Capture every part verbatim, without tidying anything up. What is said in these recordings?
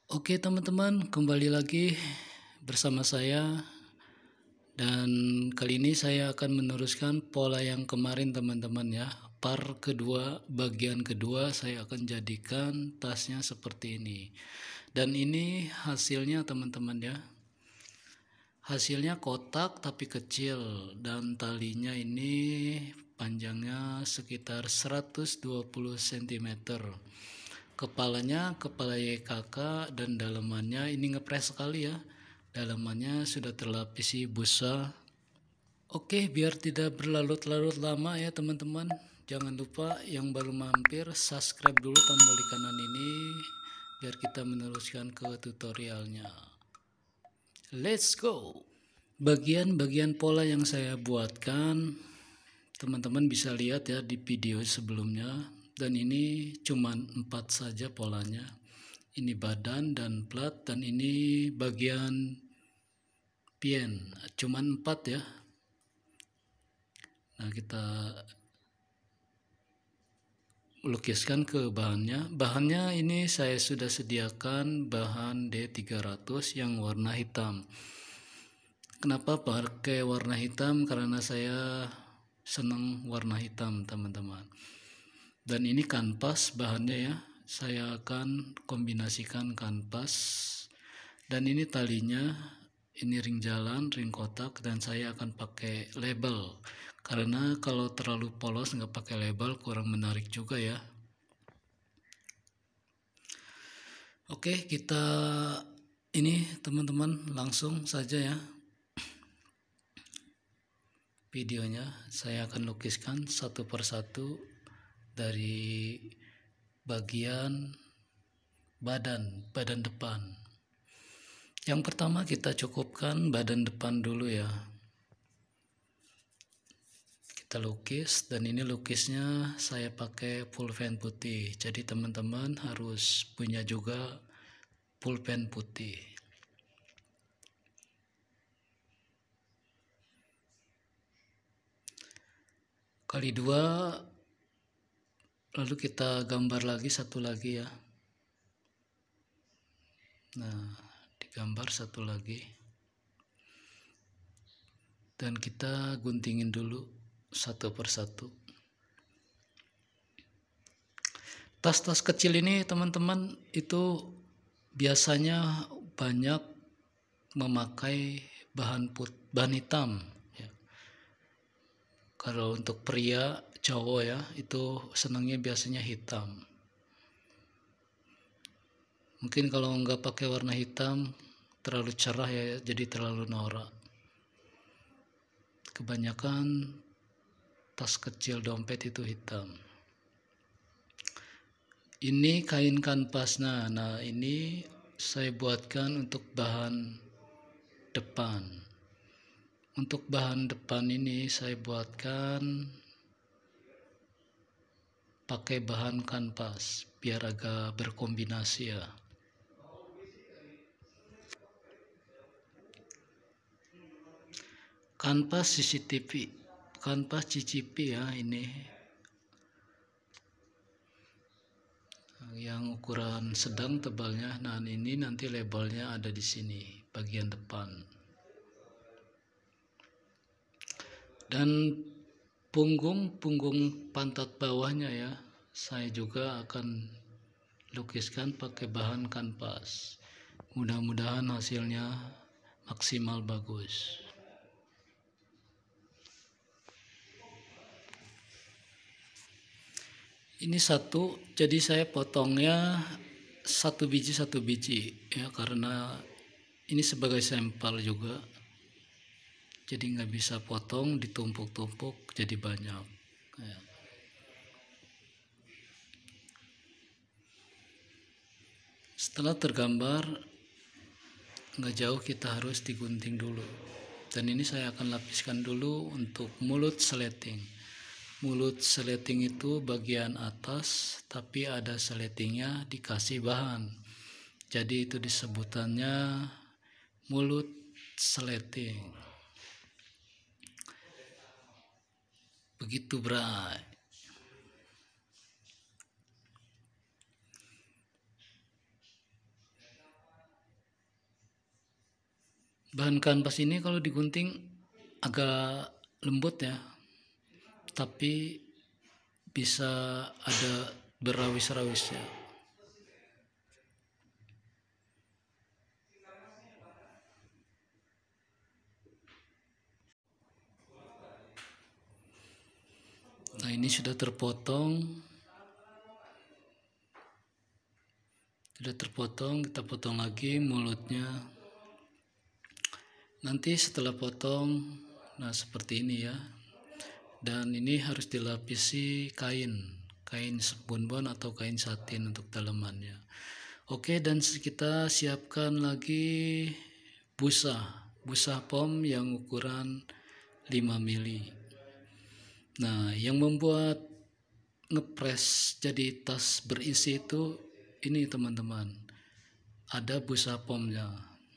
Oke teman-teman, kembali lagi bersama saya dan kali ini saya akan meneruskan pola yang kemarin teman-teman ya. Part kedua, bagian kedua saya akan jadikan tasnya seperti ini. Dan ini hasilnya teman-teman ya. Hasilnya kotak tapi kecil dan talinya ini panjangnya sekitar seratus dua puluh sentimeter. Kepalanya kepala Y K K dan dalamannya ini ngepres sekali ya. Dalamannya sudah terlapisi busa. Oke, biar tidak berlarut-larut lama ya teman-teman. Jangan lupa yang baru mampir subscribe dulu tombol di kanan ini biar kita meneruskan ke tutorialnya. Let's go. Bagian-bagian pola yang saya buatkan teman-teman bisa lihat ya di video sebelumnya. Dan ini cuma empat saja polanya. Ini badan dan plat dan ini bagian pien. Cuma empat ya. Nah kita lukiskan ke bahannya. Bahannya ini saya sudah sediakan bahan D tiga ratus yang warna hitam. Kenapa pakai warna hitam? Karena saya senang warna hitam teman-teman. Dan ini kanvas bahannya ya. Saya akan kombinasikan kanvas. Dan ini talinya. Ini ring jalan, ring kotak. Dan saya akan pakai label. Karena kalau terlalu polos nggak pakai label kurang menarik juga ya. Oke, kita ini teman-teman langsung saja ya. Videonya saya akan lukiskan satu persatu dari bagian badan badan depan. Yang pertama kita cukupkan badan depan dulu ya. Kita lukis dan ini lukisnya saya pakai pulpen putih. Jadi teman-teman harus punya juga pulpen putih. Kali dua. Lalu kita gambar lagi satu lagi ya. Nah, digambar satu lagi. Dan kita guntingin dulu satu persatu. Tas-tas kecil ini teman-teman itu biasanya banyak memakai bahan put, bahan hitam ya. Kalau untuk pria cowok ya itu senangnya biasanya hitam. Mungkin kalau nggak pakai warna hitam terlalu cerah ya, jadi terlalu norak. Kebanyakan tas kecil dompet itu hitam. Ini kain kanvasnya. Nah ini saya buatkan untuk bahan depan. Untuk bahan depan ini saya buatkan pakai bahan kanvas biar agak berkombinasi ya. Kanvas C C T V, kanvas C C P ya ini. Yang ukuran sedang tebalnya. Nah ini nanti labelnya ada di sini bagian depan. Dan punggung punggung pantat bawahnya ya saya juga akan lukiskan pakai bahan kanvas. Mudah-mudahan hasilnya maksimal bagus. Ini satu, jadi saya potongnya satu biji satu biji ya karena ini sebagai sampel juga. Jadi nggak bisa potong ditumpuk-tumpuk jadi banyak. Ya. Setelah tergambar nggak jauh kita harus digunting dulu. Dan ini saya akan lapiskan dulu untuk mulut seleting. Mulut seleting itu bagian atas, tapi ada seletingnya dikasih bahan. Jadi itu disebutannya mulut seleting. Begitu bray. Bahan kanvas ini kalau digunting agak lembut ya, tapi bisa ada berawis-rawisnya. Nah, ini sudah terpotong. Sudah terpotong, kita potong lagi mulutnya. Nanti setelah potong, nah seperti ini ya. Dan ini harus dilapisi kain, kain spunbon atau kain satin untuk dalamannya. Oke, dan kita siapkan lagi busa, busa pom yang ukuran lima mili. Nah, yang membuat ngepres jadi tas berisi itu ini teman-teman, ada busa pomnya.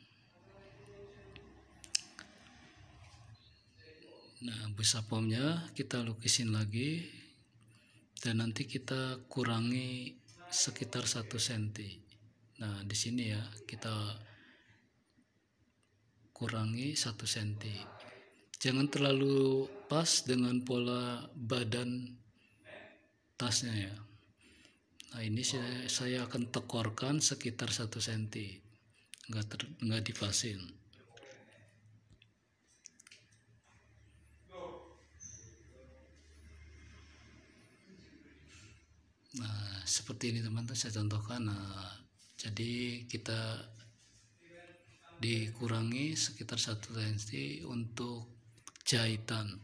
Nah, busa pomnya kita lukisin lagi dan nanti kita kurangi sekitar satu senti. Nah, di sini ya kita kurangi satu senti. Jangan terlalu pas dengan pola badan tasnya ya. Nah, ini saya, saya akan tekorkan sekitar satu senti, nggak ter, nggak dipasin. Nah, seperti ini teman-teman, saya contohkan. Nah, jadi kita dikurangi sekitar satu senti untuk jahitan.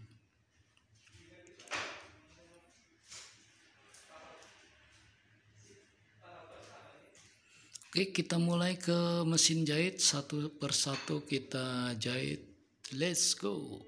Oke, kita mulai ke mesin jahit, satu persatu kita jahit. Let's go.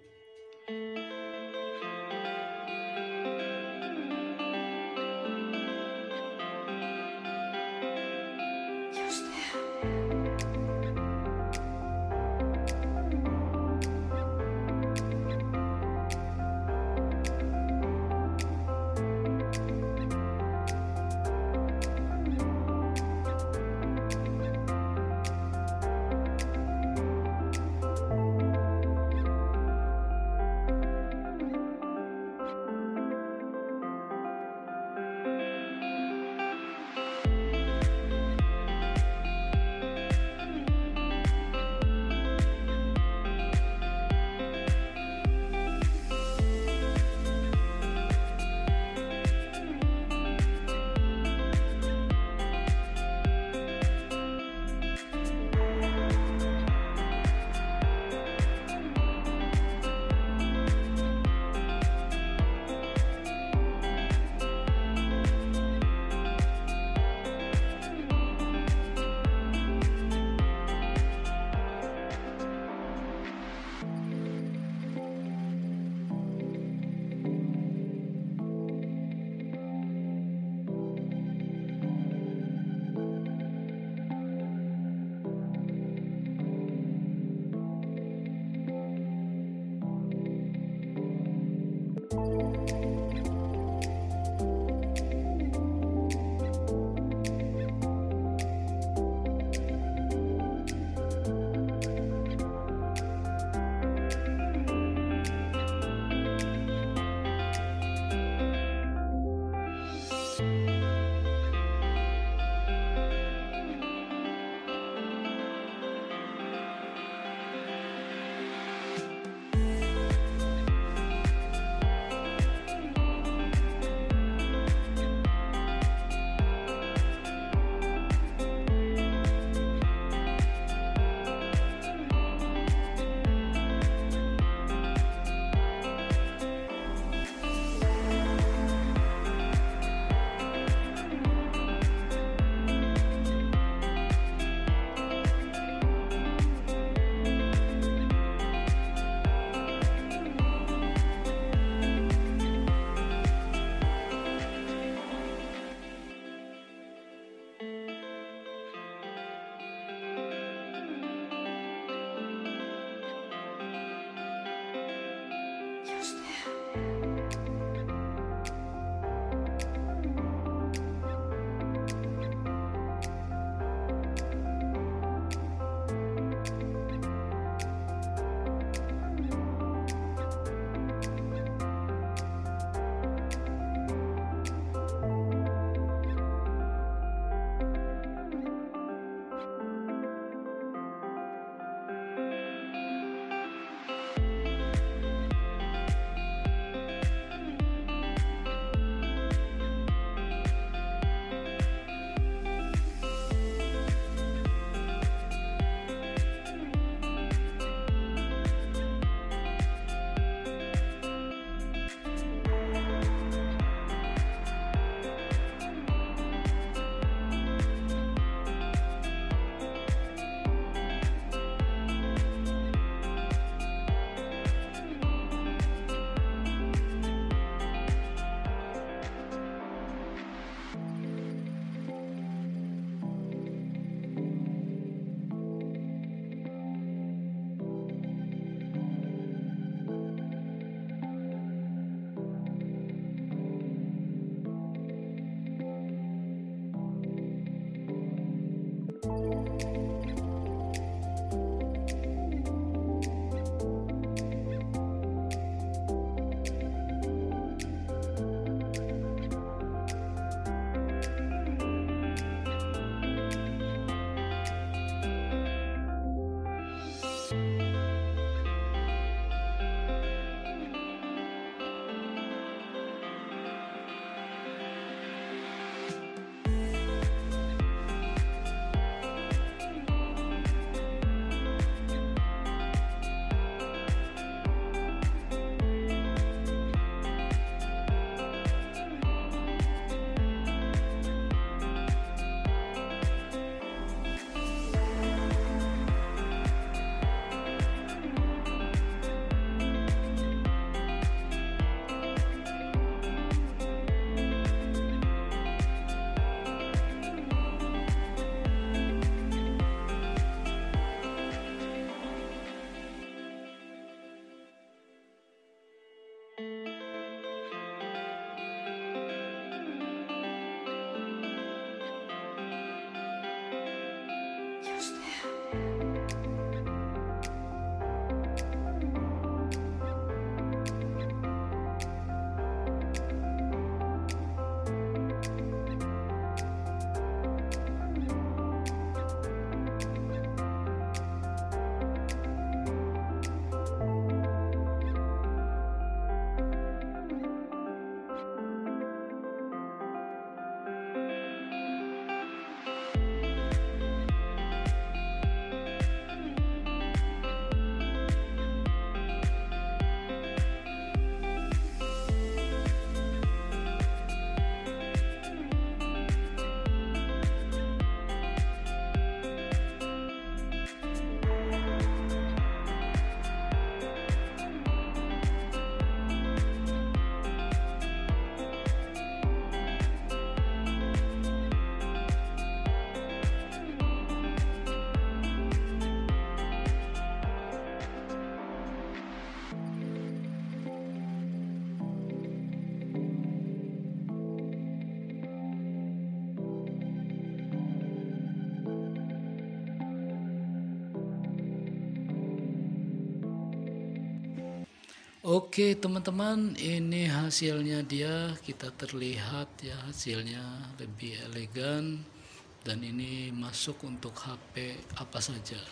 Oke teman-teman, ini hasilnya dia, kita terlihat ya hasilnya lebih elegan, dan ini masuk untuk H P apa saja.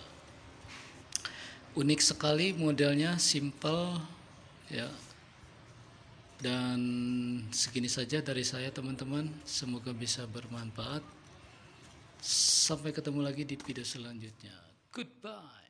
Unik sekali modelnya, simple ya. Dan segini saja dari saya teman-teman, semoga bisa bermanfaat. Sampai ketemu lagi di video selanjutnya. Goodbye.